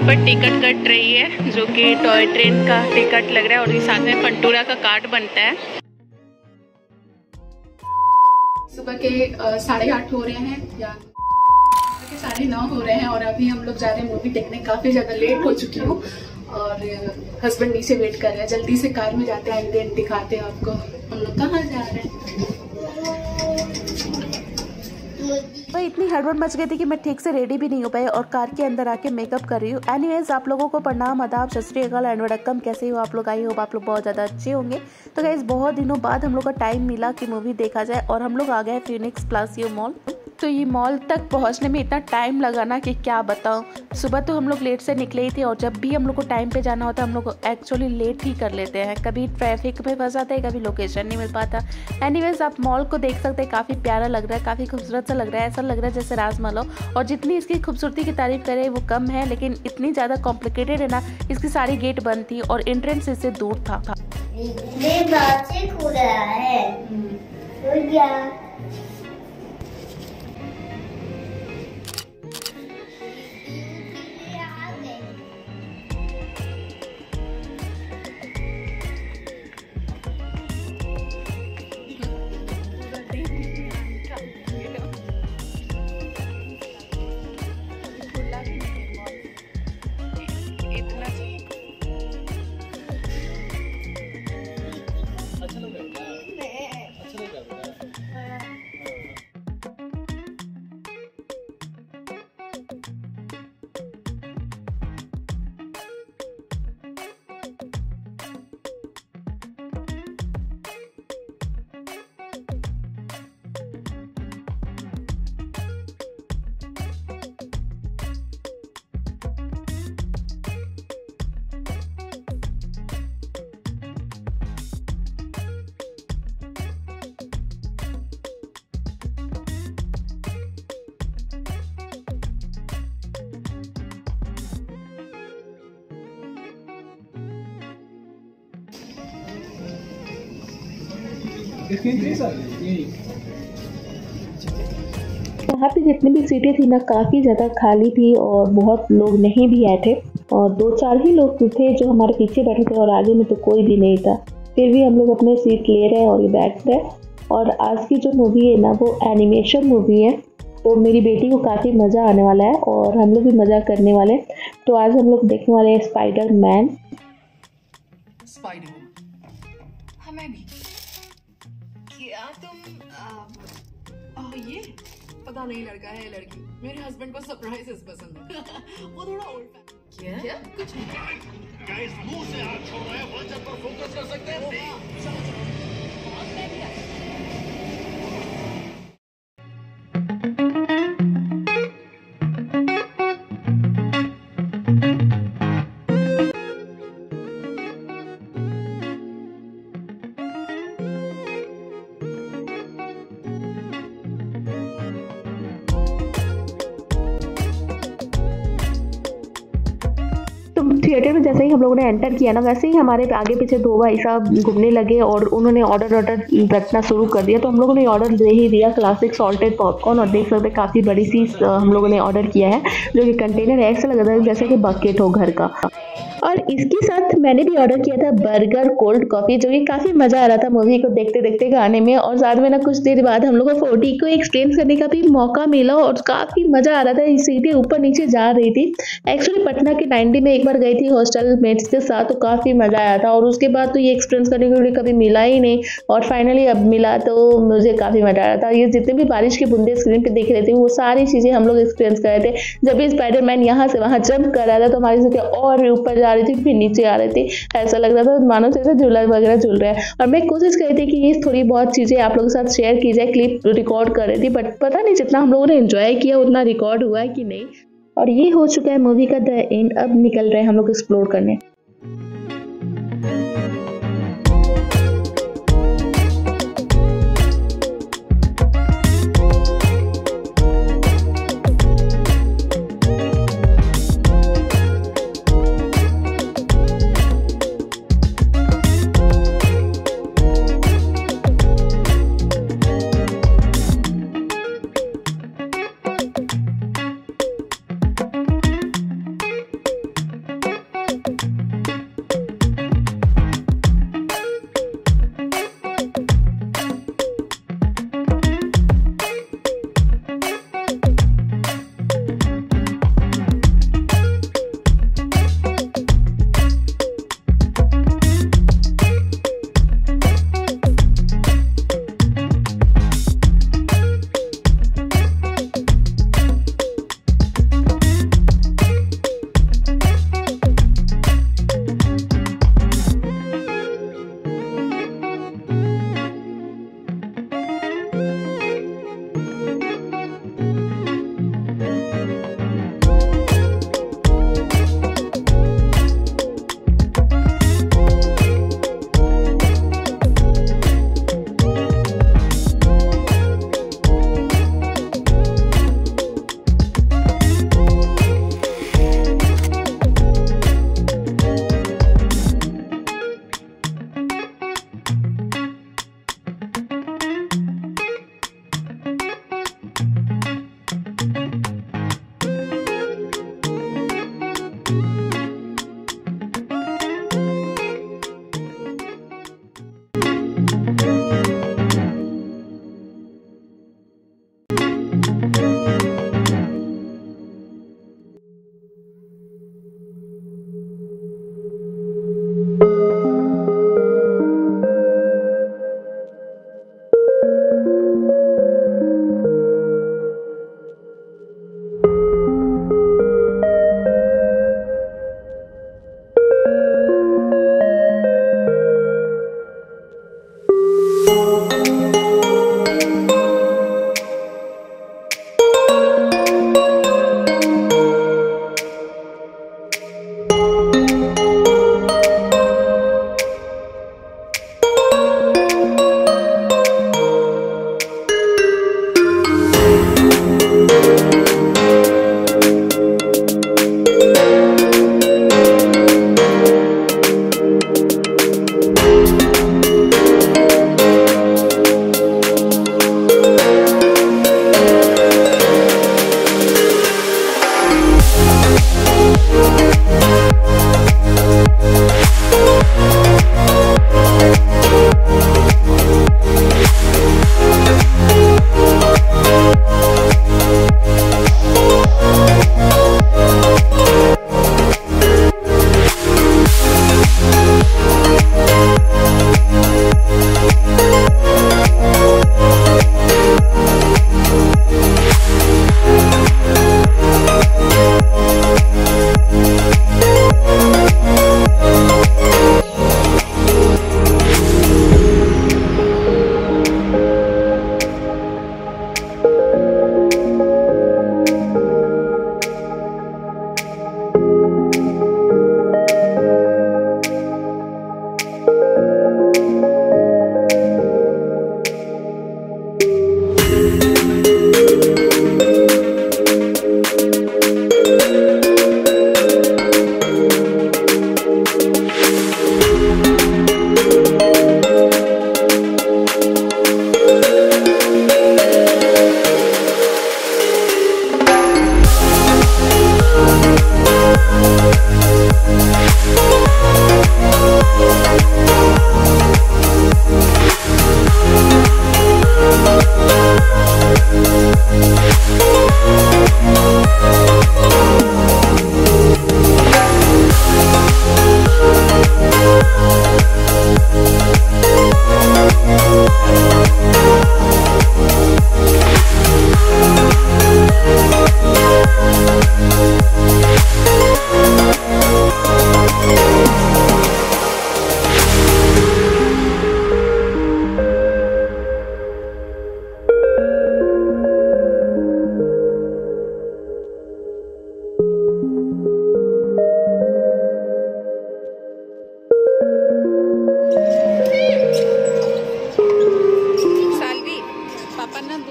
पर ticket cut रही है, जो कि टॉय ट्रेन का टिकट लग रहा है और ये साथ में पंटूरा का कार्ड बनता है। सुबह के 8:30 हो रहे हैं या 9:30 हो रहे हैं और अभी हम लोग जा रहे हैं मूवी देखने। काफी ज्यादा लेट हो चुकी हूँ और हस्बैंड नीचे वेट कर रहे हैं। जल्दी से कार में जाते हैं, देन दिखाते हैं आपको हम लोग कहाँ जा रहे हैं। भाई इतनी हड़बड़ मच गई थी कि मैं ठीक से रेडी भी नहीं हो पाई और कार के अंदर आके मेकअप कर रही हूँ। एनीवेज आप लोगों को प्रणाम, आदाब, सत श्री अकाल एंड वडक्कम। कैसे हो आप लोग? आई होप आप लोग बहुत ज़्यादा अच्छे होंगे। तो गाइस बहुत दिनों बाद हम लोग का टाइम मिला कि मूवी देखा जाए और हम लोग आ गए फिनिक्स प्लासियो मॉल। तो ये मॉल तक पहुंचने में इतना टाइम लगा ना कि क्या बताऊं। सुबह तो हम लोग लेट से निकले ही थे और जब भी हम लोग को टाइम पे जाना होता है हम लोग एक्चुअली लेट ही कर लेते हैं। कभी ट्रैफिक में फंस जाते हैं, कभी लोकेशन नहीं मिल पाता। एनीवेज आप मॉल को देख सकते हैं, काफ़ी प्यारा लग रहा है, काफ़ी खूबसूरत सा लग रहा है। ऐसा लग रहा है जैसे राजमहल हो। और जितनी इसकी खूबसूरती की तारीफ करें वो कम है, लेकिन इतनी ज़्यादा कॉम्प्लिकेटेड है ना। इसकी सारी गेट बंद थी और एंट्रेंस इससे दूर था। वहाँ पे जितनी भी सीटें थी ना काफ़ी ज़्यादा खाली थी और बहुत लोग नहीं भी आए थे और 2-4 ही लोग थे जो हमारे पीछे बैठे थे और आगे में तो कोई भी नहीं था। फिर भी हम लोग अपने सीट ले रहे हैं और ये बैठ रहे हैं। और आज की जो मूवी है ना वो एनिमेशन मूवी है, तो मेरी बेटी को काफ़ी मज़ा आने वाला है और हम लोग भी मज़ा करने वाले हैं। तो आज हम लोग देखने वाले हैं स्पाइडर मैन। हमें भी क्या तुम ये पता नहीं लड़का है लड़की। मेरे हस्बैंड को सरप्राइजेस पसंद है। वो थोड़ा ओल्ड क्या कुछ नहीं। गाइस मुंह से हाथ छोड़ रहे हैं, वॉचर पर फोकस कर सकते हैं। थिएटर में जैसे ही हम लोगों ने एंटर किया ना वैसे ही हमारे आगे पीछे 2 भाई साहब घूमने लगे और उन्होंने ऑर्डर रखना शुरू कर दिया। तो हम लोगों ने ऑर्डर दे ही दिया क्लासिक सॉल्टेड पॉपकॉर्न। और देख सकते हैं काफ़ी बड़ी सी हम लोगों ने ऑर्डर किया है, जो कि कंटेनर ऐसा लग रहा है जैसे कि बकेट हो घर का। और इसके साथ मैंने भी ऑर्डर किया था बर्गर कोल्ड कॉफ़ी, जो कि काफ़ी मज़ा आ रहा था मूवी को देखते देखते गाने में। और साथ में ना कुछ देर बाद हम लोग को 40 को एक्सप्लेन करने का भी मौका मिला और काफ़ी मज़ा आ रहा था। सीटें ऊपर नीचे जा रही थी। एक्चुअली पटना के 90 में एक बार गई थी हॉस्टल मेट्स के साथ, तो काफ़ी मज़ा आया था। और उसके बाद तो ये एक्सपीरियंस करने के लिए कभी मिला ही नहीं और फाइनली अब मिला, तो मुझे काफ़ी मज़ा आ रहा था। ये जितने भी बारिश की बूंदे स्क्रीन पे दिख रही थी वो सारी चीज़ें हम लोग एक्सपीरियंस कर रहे थे। जब भी स्पाइडरमैन यहाँ से वहाँ जंप कर रहा था तो हमारी सीटें और ऊपर जा रही थी, फिर नीचे आ रही थी। ऐसा लग रहा था मानो जैसे झूला वगैरह झूल रहा है। और मैं कोशिश कर रही थी कि ये थोड़ी बहुत चीज़ें आप लोगों के साथ शेयर की जाए, क्लिप रिकॉर्ड कर रही थी, बट पता नहीं जितना हम लोगों ने एंजॉय किया उतना रिकॉर्ड हुआ है कि नहीं। और ये हो चुका है मूवी का द एंड। अब निकल रहे हैं हम लोग एक्सप्लोर करने।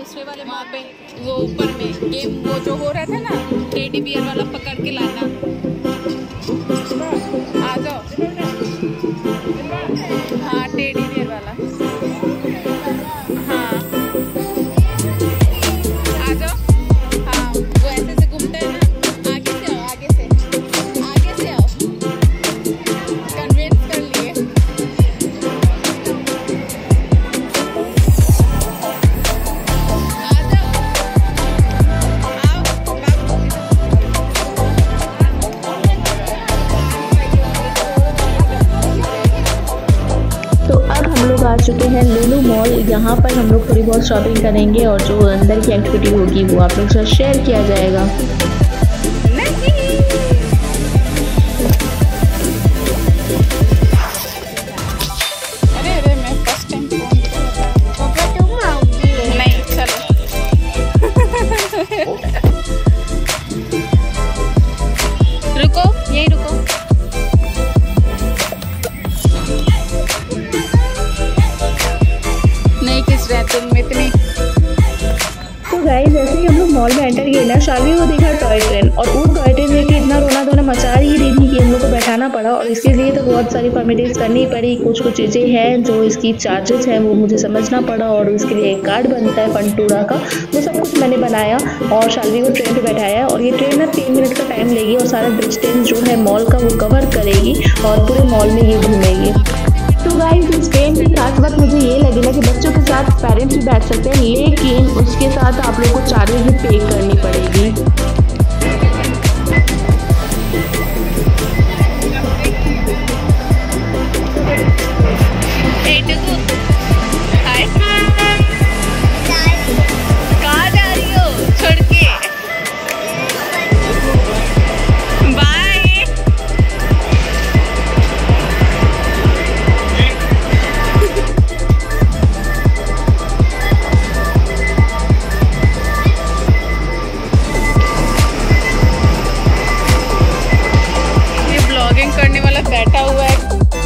दूसरे वाले मॉल पे वो ऊपर में गेम वो जो हो रहा था ना, टेडी बियर वाला पकड़ के लाना। आ जाओ। हाँ टेडी बियर वाला। हाँ आ जाओ। हाँ वो ऐसे से घूमता है ना, आगे से आओ, आगे से आओ। कन्विंस कर लिए। आ चुके हैं लुलु मॉल। यहाँ पर हम लोग थोड़ी बहुत शॉपिंग करेंगे और जो अंदर की एक्टिविटी होगी वो आप लोग के साथ शेयर किया जाएगा। अरे मैं फर्स्ट टाइम नहीं, चलो रुको, यहीं रुको। तुम इतनी तो गाइस जैसे ही हम लोग मॉल में एंटर किए ना, शार्वी को देखा टॉय ट्रेन, और वो टॉय ट्रेन देख के इतना रोना धोना मचा ही रही थी कि हम लोग को बैठाना पड़ा। और इसके लिए तो बहुत सारी फॉर्मेलिटीज करनी पड़ी। कुछ चीज़ें हैं जो इसकी चार्जेस हैं वो मुझे समझना पड़ा, और उसके लिए एक कार्ड बनता है फंटूरा का, वो सब कुछ मैंने बनाया और शार्वी को ट्रेन पर बैठाया। और ये ट्रेन ना 3 मिनट का टाइम लेगी और सारा डिस्टेंस जो है मॉल का वो कवर करेगी और पूरे मॉल में ये घूमेगी। तो गाइस इस ट्रेन की खास बात मुझे ये लगी ना कि बच्चों के साथ पेरेंट्स भी बैठ सकते हैं, लेकिन उसके साथ आप लोग को चार्जेस भी पे करनी पड़ेगी। कहाँ जा रही हो छोड़ के? करने वाला बैठा हुआ है।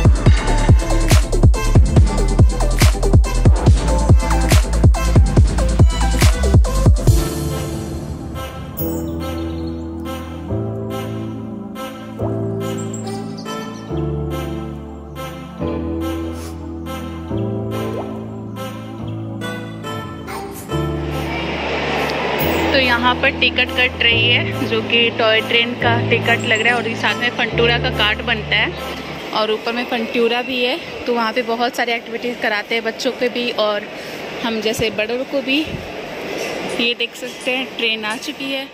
तो यहाँ पर टिकट कट रही है, जो कि टॉय ट्रेन का टिकट लग रहा है, और इस साथ में फंटूरा का कार्ड बनता है और ऊपर में फंटूरा भी है। तो वहाँ पे बहुत सारी एक्टिविटीज़ कराते हैं बच्चों को भी और हम जैसे बड़ों को भी। ये देख सकते हैं ट्रेन आ चुकी है।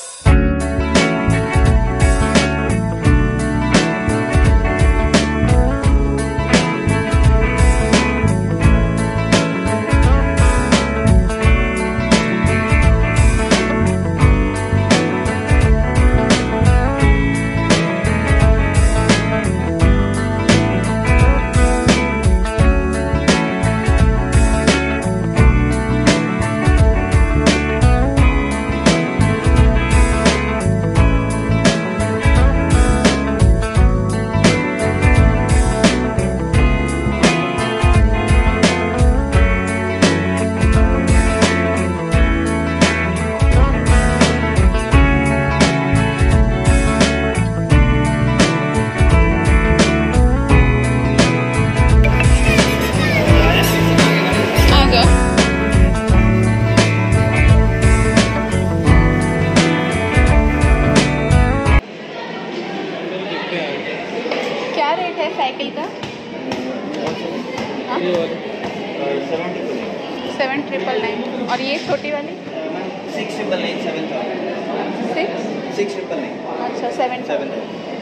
क्या रेट है साइकिल का? 7,999। और ये छोटी वाली 6,999 6,999। अच्छा 7,000।